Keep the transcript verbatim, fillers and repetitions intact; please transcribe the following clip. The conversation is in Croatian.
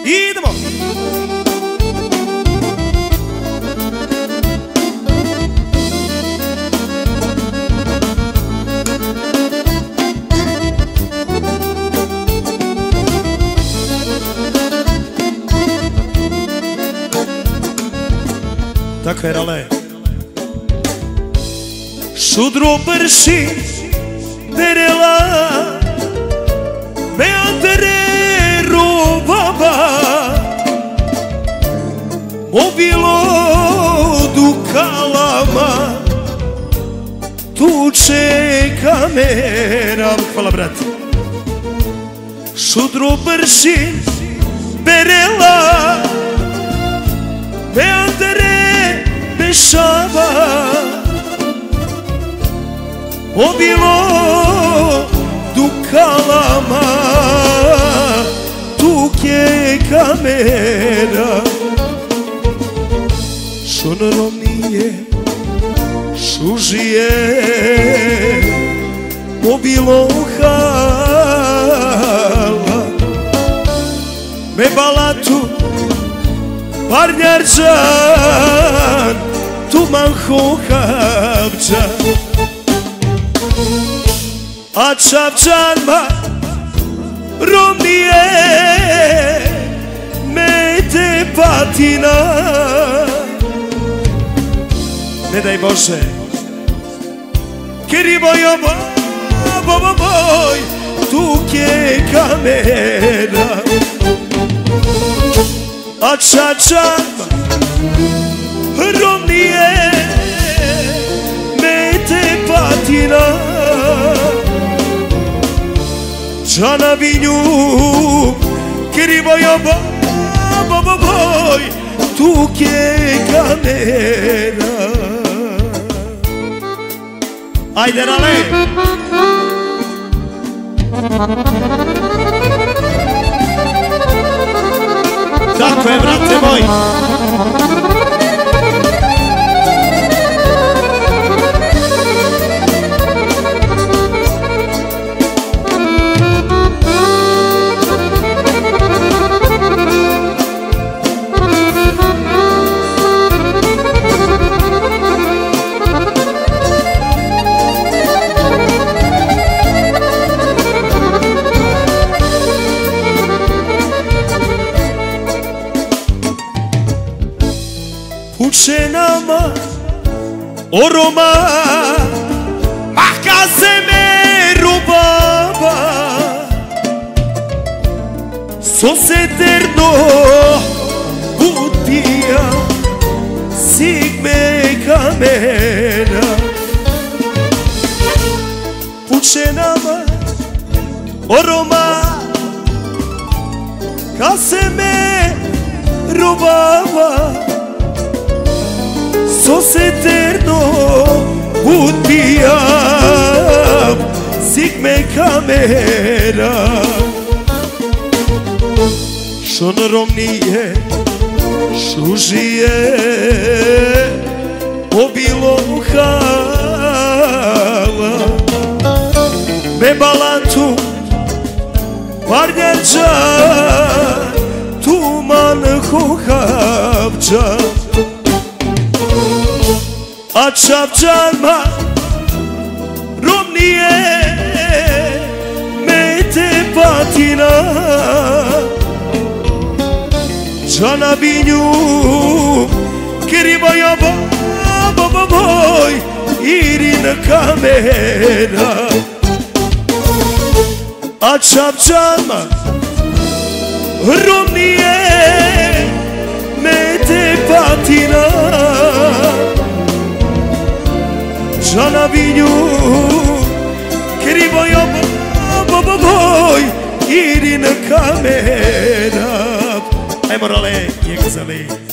Idemo! Tako je, Rale. Šudro prši derela Beatre robaba Mobilo dukalama Tu čeka mera. Hvala, brate. Šudro prši derela Beatre Bešava Mobilo dukalama Tu je kamera Šonorom nije Šužije Mobilo hala Me balatu Parnjarčan Tuman hohavča A čavčan ma Romnije Mete patina Ne daj Bože Keribojo bo bo boj Tu je kamera A čavčan ma Romnije Mete patina Čana vinju Krivojo bo bo bo boj Tu je kamera. Ajde, Rale. Tako je, brate moj. Uče nama oroma Mahka se me rubaba Sos eterno Kutija Sigme kamera Uče nama oroma Ka se me rubaba Sos eterno utijam Sigme kamera Šonorom nije Šužije Obilo hala Me balantu Parnjarča Tuman hohavča A čavčan ma Romnije Mete patina Čana vinju Krivojo bo bo bo boj Irin kamera A čavčan ma Romnije Mete patina Čana vinju Krivojo bo bo boj Irin kamera. Ajmo, Rale, jek zali.